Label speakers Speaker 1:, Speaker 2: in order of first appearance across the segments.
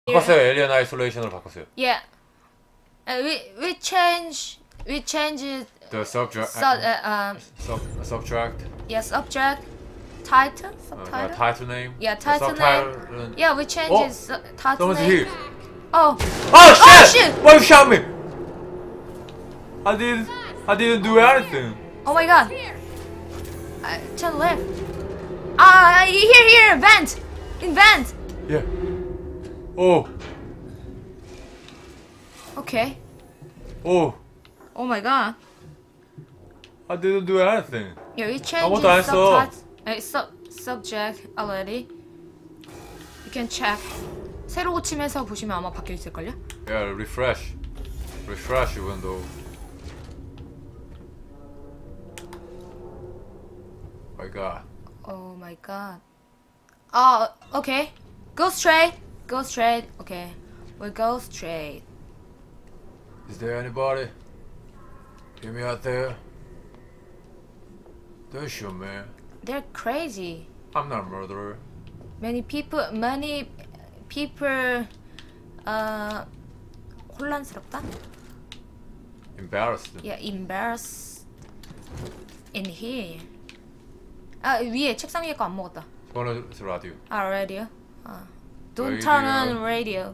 Speaker 1: 바꿨어요. 에일리언 아이솔레이션으로 바꿨어요.
Speaker 2: Yeah. We change
Speaker 1: The subject. Subtract.
Speaker 2: yeah, subject title subtitle.
Speaker 1: Title name.
Speaker 2: Yeah, title name. Yeah, we change title
Speaker 1: Someone's
Speaker 2: name.
Speaker 1: here.
Speaker 2: Oh.
Speaker 1: Oh shit!
Speaker 2: shit!
Speaker 1: Why you shot me? I didn't do anything.
Speaker 2: Oh my god. To the left. Here, vent. In vent.
Speaker 1: Yeah. Oh.
Speaker 2: Okay.
Speaker 1: Oh.
Speaker 2: Oh my god.
Speaker 1: I didn't do anything.
Speaker 2: Yeah, we change
Speaker 1: 아무것도 안 했어.
Speaker 2: subject already. You can check. 새로 고침해서 보시면 아마 바뀌어 있을걸요?
Speaker 1: Yeah, refresh window. My god.
Speaker 2: Oh my god. Okay. Go straight. Okay. We'll go straight.
Speaker 1: Is there anybody? Hear me out there? Don't shoot me.
Speaker 2: They're crazy.
Speaker 1: I'm not a murderer.
Speaker 2: Many people 혼란스럽다?
Speaker 1: Embarrassed.
Speaker 2: Yeah, embarrassed in here. 위에 책상 위에 거 안 먹었다.
Speaker 1: Turn on the radio.
Speaker 2: Radio. Don't
Speaker 1: Radio.
Speaker 2: turn on radio.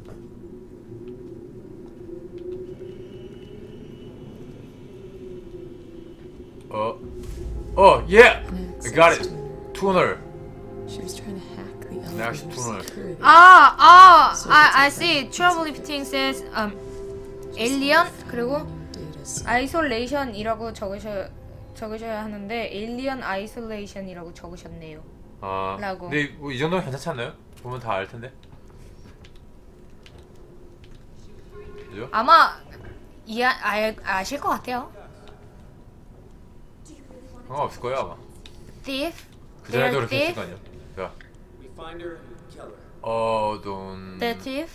Speaker 1: Oh yeah! I got it. Tuner.
Speaker 3: She was trying to hack the
Speaker 1: Now she's
Speaker 3: elevator
Speaker 1: tuner.
Speaker 3: security.
Speaker 2: I see. Trouble lifting says alien 그리고 isolation이라고 적으셔야 하는데 alien isolation이라고 적으셨네요. 라고.
Speaker 1: 근데 뭐 이 정도면 괜찮지 않나요? 보면 다 알 텐데. 그죠?
Speaker 2: 아마 아실 것 같아요.
Speaker 1: 상관없을 거예요 아마.
Speaker 2: Thief.
Speaker 1: 그 전에도
Speaker 2: They're
Speaker 1: 그렇게 했을
Speaker 2: thief.
Speaker 1: 거 아니야. 자.
Speaker 4: We find her, kill her.
Speaker 2: The thief.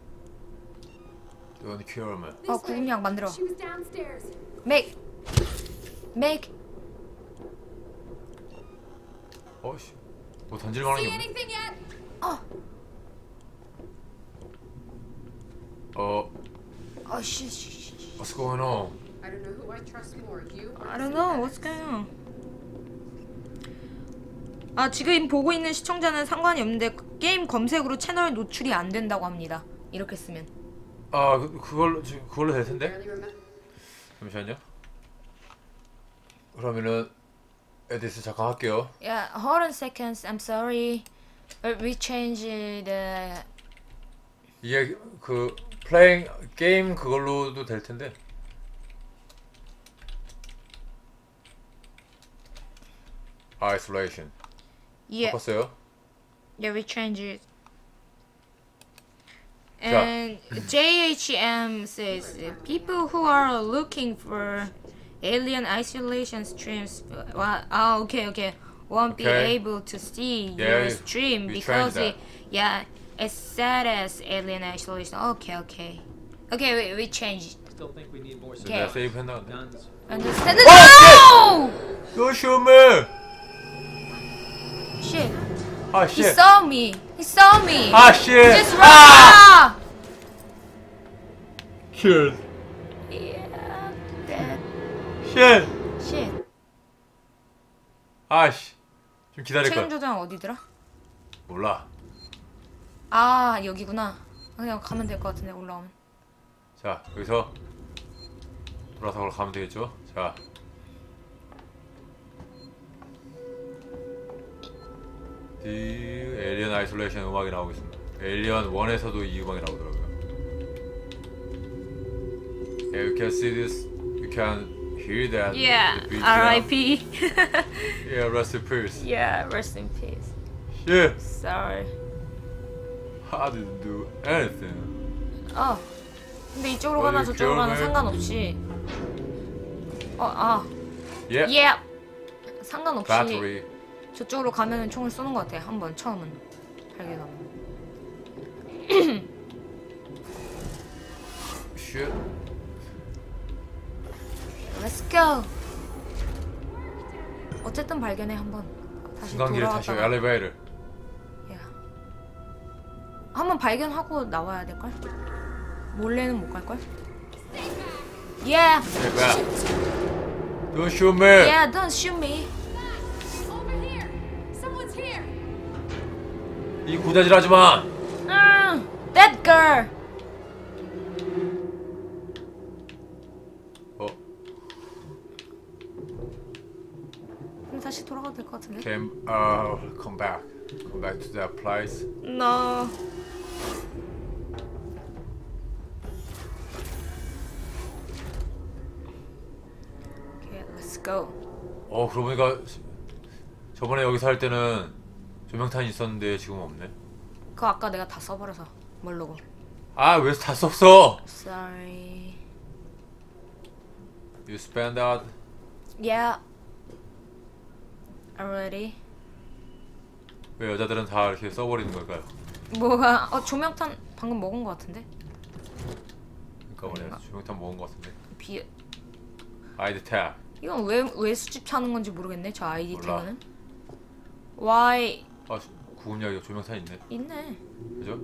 Speaker 1: Don't kill me.
Speaker 2: 구급약 만들어.
Speaker 5: She was downstairs.
Speaker 2: Make.
Speaker 1: 어씨. 뭐 던질 만한 게
Speaker 5: See
Speaker 1: 없네.
Speaker 5: anything yet?
Speaker 2: 씨.
Speaker 1: What's going on?
Speaker 5: I don't know who I trust more, you or
Speaker 2: I don't know what's going on. 지금 보고 있는 시청자는 상관이 없는데 게임 검색으로 채널 노출이 안 된다고 합니다. 이렇게 쓰면.
Speaker 1: 그걸로 될 텐데.
Speaker 5: barely remember.
Speaker 1: 잠시만요. 그러면은 에디스 잠깐 할게요.
Speaker 2: Yeah, hold on seconds. I'm sorry. We changed the.
Speaker 1: 이게 그 플레잉 게임 그걸로도 될 텐데. Isolation.
Speaker 2: Yeah.
Speaker 1: 바꿨어요.
Speaker 2: Yeah, we changed it. And JHM says people who are looking for alien isolation streams, okay, won't be
Speaker 1: Okay.
Speaker 2: able to see
Speaker 1: Yeah,
Speaker 2: your stream
Speaker 1: we
Speaker 2: because
Speaker 1: changed
Speaker 2: it's set as alien isolation. Okay, we changed.
Speaker 4: Still think we need more
Speaker 2: Okay.
Speaker 1: 내가 세이브 했나?
Speaker 4: guns.
Speaker 2: Understand? No!
Speaker 1: Don't shoot me!
Speaker 2: Shit!
Speaker 1: 아
Speaker 2: He
Speaker 1: shit!
Speaker 2: saw me.
Speaker 1: 아 shit!
Speaker 2: Just run!
Speaker 1: Killed.
Speaker 2: Yeah, dead.
Speaker 1: Shit!
Speaker 2: Shit.
Speaker 1: 아씨. 좀 기다릴
Speaker 2: 체중
Speaker 1: 거야.
Speaker 2: 조장 어디더라?
Speaker 1: 몰라.
Speaker 2: 여기구나. 그냥 가면 될 것 같은데 올라오면.
Speaker 1: 자 여기서 돌아서 걸어 가면 되겠죠? 자. 에일리언 아이솔레이션 음악이 나오고 있습니다. 에일리언 1에서도 이 음악이 나오더라고요. Yeah, you can see this. You can hear that.
Speaker 2: Yeah,
Speaker 1: the BGM.
Speaker 2: R.I.P.
Speaker 1: Yeah, rest in peace.
Speaker 2: Yeah, rest in peace.
Speaker 1: Yeah.
Speaker 2: Sorry.
Speaker 1: I didn't do anything.
Speaker 2: 근데 이쪽으로 가나
Speaker 1: 어디
Speaker 2: 저쪽으로 가나
Speaker 1: 기억나요?
Speaker 2: 상관없이.
Speaker 1: Yeah.
Speaker 2: Yeah. 상관없이
Speaker 1: Battery.
Speaker 2: 저쪽으로 가면은 총을 쏘는 것 같아. 한번 처음은 발견하면.
Speaker 1: Shit.
Speaker 2: Let's go. 어쨌든 발견해 한번. 다시
Speaker 1: 중간길에 다시
Speaker 2: 돌아왔다가.
Speaker 1: 엘리베이터.
Speaker 2: 야. 한번 한번 발견하고 나와야 될걸? 몰래는 못 갈걸? Yeah,
Speaker 1: 뭐야? Don't shoot me.
Speaker 2: yeah, don't shoot me.
Speaker 5: Over here! Someone's here!
Speaker 1: 이 구다질하지 마.
Speaker 2: That girl.
Speaker 1: 어,
Speaker 2: 그럼 다시 돌아가도 될 것 같은데?
Speaker 1: come back to that place.
Speaker 2: No. Okay, let's go.
Speaker 1: 그러고 보니까 저번에 여기 살 때는 조명탄이 있었는데 지금 없네.
Speaker 2: 그거 아까 내가 다 써버려서 모르고.
Speaker 1: 아, 왜 다 썼어?
Speaker 2: Sorry.
Speaker 1: You spend out.
Speaker 2: Yeah. Already.
Speaker 1: 왜 여자들은 다 이렇게 써버리는 걸까요?
Speaker 2: 뭐가? 조명탄 방금 먹은 것 같은데?
Speaker 1: 그러니까 말이야, 조명탄 먹은 것 같은데.
Speaker 2: 비.
Speaker 1: 아이드 탭.
Speaker 2: 이건 왜 수집 차는 건지 모르겠네. 저 아이디
Speaker 1: 몰라.
Speaker 2: 태그는. Why?
Speaker 1: 아, 구급약이 조명탄 있네.
Speaker 2: 있네.
Speaker 1: 그죠?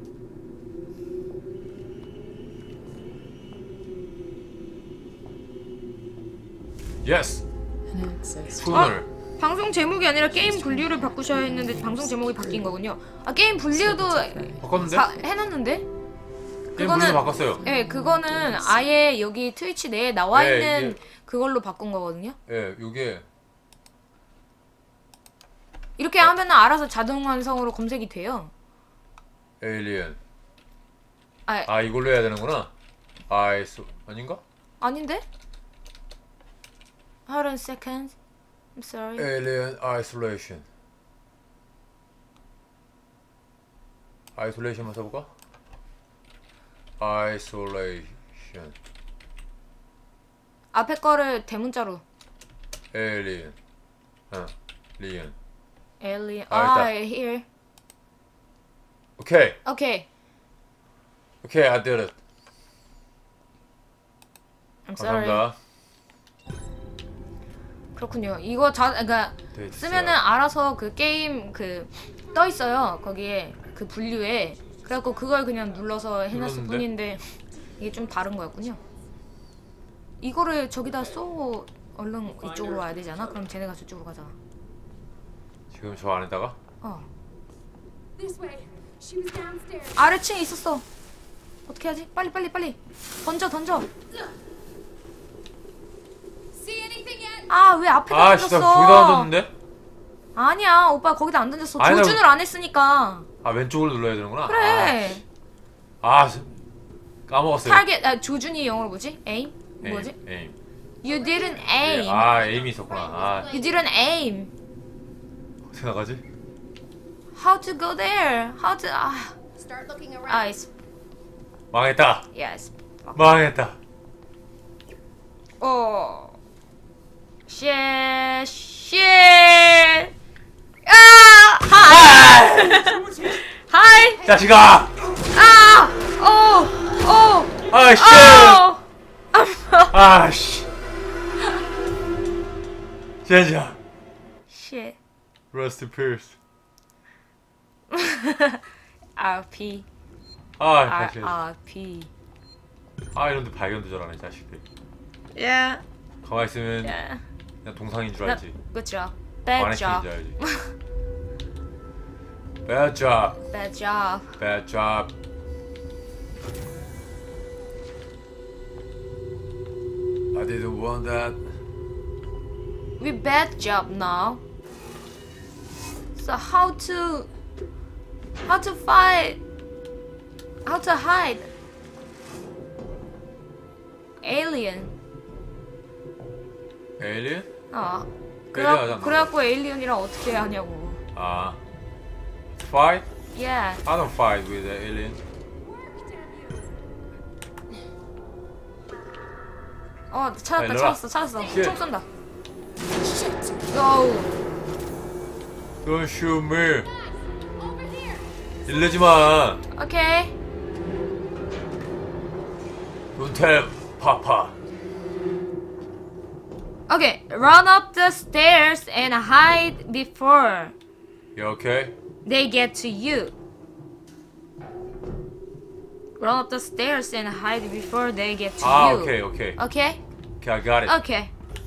Speaker 1: 예스!
Speaker 3: An access.
Speaker 1: 푸널.
Speaker 2: 방송 제목이 아니라 게임 분류를 바꾸셔야 했는데 방송 제목이 바뀐 거군요. 아 게임 분류도
Speaker 1: 바꿨는데?
Speaker 2: 해놨는데?
Speaker 1: 게임 분류 바꿨어요.
Speaker 2: 예, 그거는 아예 여기 트위치 내에 나와
Speaker 1: 네,
Speaker 2: 있는
Speaker 1: 이게-
Speaker 2: 그걸로 바꾼 거거든요.
Speaker 1: 예, 요게
Speaker 2: 이렇게 하면은 알아서 자동 완성으로 검색이 돼요.
Speaker 1: 에일리언.
Speaker 2: 아,
Speaker 1: 이걸로 해야 되는구나. 아닌가?
Speaker 2: 아닌데? Hold on a second. I'm sorry.
Speaker 1: Alien Isolation. 아이솔레이션만 써볼까? Isolation.
Speaker 2: 앞에 거를 대문자로.
Speaker 1: Alien. Alien.
Speaker 2: Alien.
Speaker 1: 있다.
Speaker 2: Here.
Speaker 1: 오케이.
Speaker 2: Okay.
Speaker 1: 오케이, I did it.
Speaker 2: I'm sorry.
Speaker 1: 감사합니다.
Speaker 2: 그렇군요. 이거 그러니까
Speaker 1: 돼 있어요.
Speaker 2: 쓰면은 알아서 그 게임 떠 있어요. 거기에 그 분류에. 그래갖고 그걸 그냥 눌러서 해놨을
Speaker 1: 눌렀는데?
Speaker 2: 뿐인데 이게 좀 다른 거였군요. 이거를 저기다 쏘고 얼른 이쪽으로 와야 되잖아. 그럼 쟤네가 저쪽으로 가잖아.
Speaker 1: 지금 저 안에다가
Speaker 5: This way. She was downstairs.
Speaker 2: 아래층에 있었어. 어떻게 하지? 빨리. 던져.
Speaker 5: See anything yet?
Speaker 2: 아, 왜 앞에다
Speaker 1: 진짜
Speaker 2: 던졌어?
Speaker 1: 거기다 던졌는데?
Speaker 2: 아니야, 오빠 거기다 안 던졌어.
Speaker 1: 아니, 나-
Speaker 2: 조준을 안 했으니까.
Speaker 1: 왼쪽을 눌러야 되는구나.
Speaker 2: 그래.
Speaker 1: 까먹었어요.
Speaker 2: 타겟 조준이 영어로 뭐지? aim? 뭐지?
Speaker 1: 에임.
Speaker 2: You didn't aim.
Speaker 1: 에임이 있었구나.
Speaker 2: You didn't aim.
Speaker 1: 어떻게 나가지?
Speaker 2: How to go there? How to
Speaker 5: Start looking around.
Speaker 2: it's
Speaker 1: 망했다.
Speaker 2: yes.
Speaker 1: 망했다.
Speaker 2: Shit. Hi.
Speaker 1: 자식아! 씨! 젠장.
Speaker 2: Shit.
Speaker 1: Rusty Pierce.
Speaker 2: RP.
Speaker 1: 다시.
Speaker 2: RP.
Speaker 1: 이런데 발견도 잘하네, 자식들.
Speaker 2: Yeah.
Speaker 1: 가만히 있으면
Speaker 2: Yeah.
Speaker 1: 그냥 동상인 줄 알지.
Speaker 2: Good job. Bad
Speaker 1: 마네킹인
Speaker 2: job.
Speaker 1: 줄 알지. Bad job.
Speaker 2: Bad job.
Speaker 1: Bad job. I didn't want that.
Speaker 2: We bad job now. So how to fight? How to hide? Alien.
Speaker 1: Alien?
Speaker 2: 그래갖고 에일리언이랑 어떻게 하냐고.
Speaker 1: Fight?
Speaker 2: Yeah.
Speaker 1: I don't fight with the alien.
Speaker 2: 찾았다.
Speaker 1: 일로와.
Speaker 2: 찾았어.
Speaker 1: Shit.
Speaker 2: 총 쏜다. Go.
Speaker 1: Don't shoot me.
Speaker 5: Over here.
Speaker 1: 일내지 마.
Speaker 2: Okay.
Speaker 1: Don't tell Papa.
Speaker 2: Okay. Run up the stairs and hide before
Speaker 1: You okay?
Speaker 2: they get to you. Run up the stairs and hide before they get to
Speaker 1: 아,
Speaker 2: you.
Speaker 1: 오케이, 오케이.
Speaker 2: Okay?
Speaker 1: 오케이, I got it.
Speaker 2: Okay.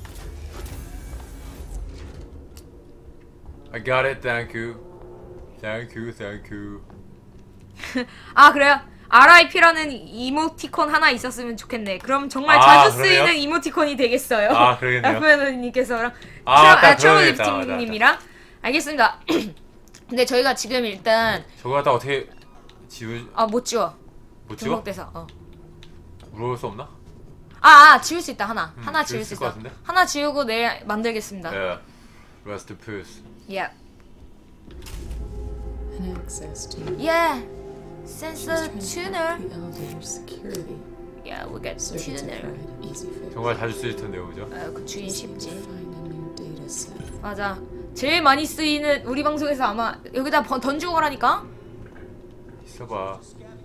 Speaker 1: I got it. Thank you. Thank you. Thank you.
Speaker 2: 아 그래요? RIP라는 이모티콘 하나 있었으면 좋겠네. 그럼 정말
Speaker 1: 아,
Speaker 2: 자주
Speaker 1: 그러네요?
Speaker 2: 쓰이는 이모티콘이 되겠어요.
Speaker 1: 아, 그러겠네요.
Speaker 2: FN님께서랑
Speaker 1: 딱
Speaker 2: 트러블
Speaker 1: 그러겠다. 맞아,
Speaker 2: 리프팅님이랑 알겠습니다. 근데 저희가 지금 일단
Speaker 1: 저거 갖다 어떻게
Speaker 2: 못 지워.
Speaker 1: 못 지워?
Speaker 2: 등록돼서.
Speaker 1: 물어볼 수 없나?
Speaker 2: 지울 수 있다 하나. 하나
Speaker 1: 지울
Speaker 2: 지울 수
Speaker 1: 수 있을 것
Speaker 2: 있어.
Speaker 1: 같은데?
Speaker 2: 하나 지우고 내일 만들겠습니다.
Speaker 1: 예. Rest in peace.
Speaker 2: Yeah.
Speaker 3: And access to.
Speaker 2: Yeah.
Speaker 3: She's
Speaker 2: Sensor
Speaker 3: trying to
Speaker 2: tuner.
Speaker 3: hack the elevator security.
Speaker 2: Yeah, we got
Speaker 3: Circuits are
Speaker 2: tuner.
Speaker 3: fried. Easy fix.
Speaker 1: 정말 자주 쓰일 텐데요, 그죠?
Speaker 2: 그 주인
Speaker 3: Just need to
Speaker 2: 쉽지.
Speaker 3: find a new data set.
Speaker 2: 맞아. 제일 많이 쓰이는 우리 방송에서 아마 여기다 던지고 가라니까.
Speaker 1: 있어봐.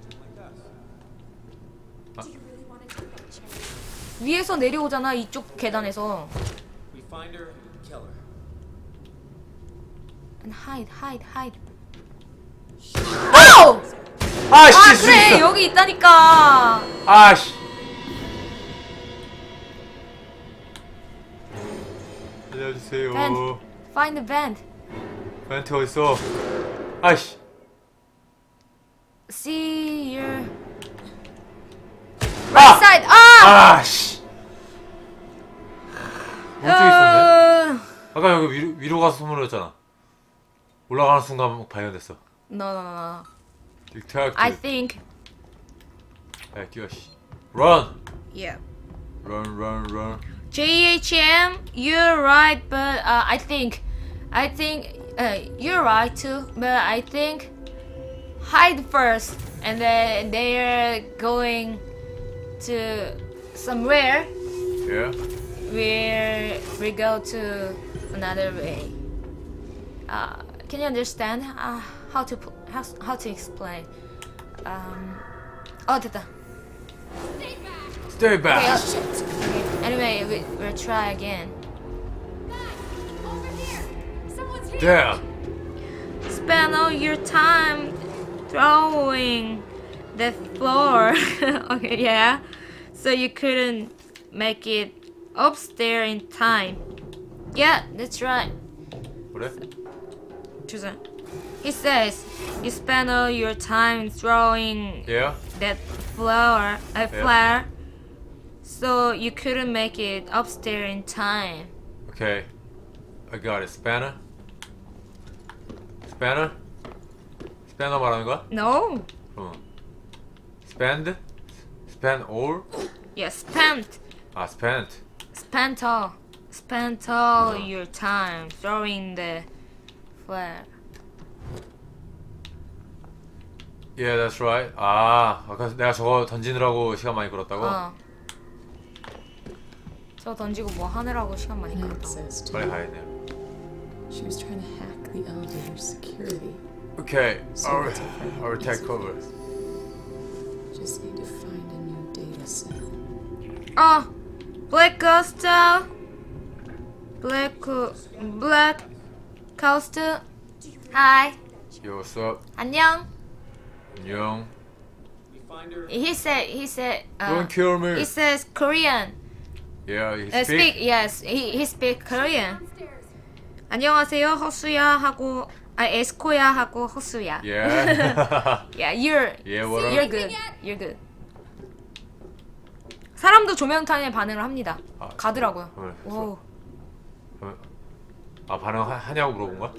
Speaker 5: Do you really want to take that chance?
Speaker 2: 위에서 내려오잖아 이쪽 계단에서.
Speaker 4: We find her and kill her.
Speaker 2: And hide. No!
Speaker 1: 아씨,
Speaker 2: 그래 여기 있다니까.
Speaker 1: 아씨. 알려주세요.
Speaker 2: Vent. Find the vent.
Speaker 1: 벤트 어딨어? 아씨.
Speaker 2: See your right side.
Speaker 1: 아씨. 오른쪽에 있었네. 아까 여기 위로 가서 소문을 올라가는 순간 발견됐어.
Speaker 2: No.
Speaker 1: 딕테이크.
Speaker 2: I think.
Speaker 1: 야, 뛰어 씨. Run.
Speaker 2: Yeah.
Speaker 1: Run.
Speaker 2: JHM, you're right, but I think you're right too, but I think hide first, and then they're going to somewhere
Speaker 1: Yeah.
Speaker 2: where we go to another way. Can you understand how to explain? 됐다.
Speaker 1: Stay back.
Speaker 2: Okay, anyway, we'll try again.
Speaker 5: Guys, over here! Someone's here!
Speaker 1: There.
Speaker 2: Spend all your time throwing the floor. Okay, yeah. So you couldn't make it upstairs in time. Yeah, that's right.
Speaker 1: 그래?
Speaker 2: 주선. He says you spend all your time throwing
Speaker 1: Yeah.
Speaker 2: that flower, flare, so you couldn't make it upstairs in time.
Speaker 1: Okay. I got it. Spanner. Spanner 말하는 거야?
Speaker 2: No.
Speaker 1: Spend? Spend all?
Speaker 2: Yeah, spent all your time throwing the flare.
Speaker 1: Yeah, that's right. 아까 내가 저거 던지느라고 시간 많이 끌었다고?
Speaker 2: 저 던지고 뭐 하느라고 시간 많이
Speaker 3: And
Speaker 2: 끌었다고.
Speaker 3: access to.
Speaker 1: 빨리 가야겠네요.
Speaker 3: She was trying to hack the elevator security.
Speaker 1: Okay,
Speaker 3: So it's a friend.
Speaker 1: I'll take over.
Speaker 3: Just need to find a new data set.
Speaker 2: Black Ghost. Black Ghost. Hi.
Speaker 1: Yo, what's up?
Speaker 2: 안녕.
Speaker 1: 안녕.
Speaker 4: We find her.
Speaker 2: He said.
Speaker 1: Don't kill me.
Speaker 2: He says Korean.
Speaker 1: Yeah, you
Speaker 2: Speak. Yes, he speak Korean.
Speaker 5: Downstairs.
Speaker 2: 안녕하세요, 허수야 하고 에스코야 하고 허수야.
Speaker 1: Yeah.
Speaker 2: Yeah, you're
Speaker 1: what up?
Speaker 2: you're good. You're good. 사람도 조명탄에 반응을 합니다. 가더라고요.
Speaker 1: 그래,
Speaker 2: 오.
Speaker 1: 반응하냐고 물어본 거야?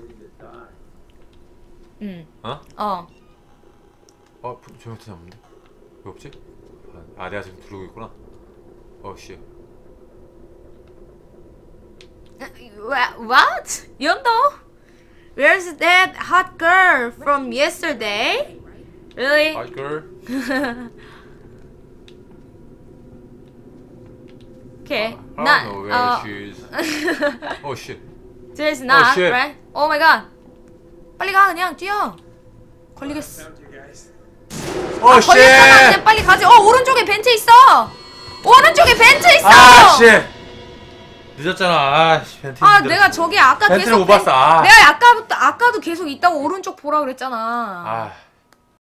Speaker 2: 응.
Speaker 1: 어? 조명탄이 없는데? 왜 없지? 내가 지금 두르고 있구나. 씨.
Speaker 2: What? Yondo? Where's that hot girl from yesterday? Really?
Speaker 1: Hi, girl.
Speaker 2: Okay.
Speaker 1: I
Speaker 2: Not.
Speaker 1: don't know where she is. Oh shit.
Speaker 2: There's not,
Speaker 1: shit.
Speaker 2: right? Oh my god. 빨리 가 그냥 뛰어. 걸리겠어.
Speaker 4: Found you guys.
Speaker 1: Oh
Speaker 2: 걸렸잖아.
Speaker 1: shit.
Speaker 2: 그냥 빨리 가지. 오른쪽에 벤트 있어. 오른쪽에 벤트 있어.
Speaker 1: shit. 늦었잖아. 벤트.
Speaker 2: 내가 저기 아까
Speaker 1: 벤트를
Speaker 2: 계속
Speaker 1: 못 봤어.
Speaker 2: 내가 아까도 계속 있다고 오른쪽 보라 그랬잖아.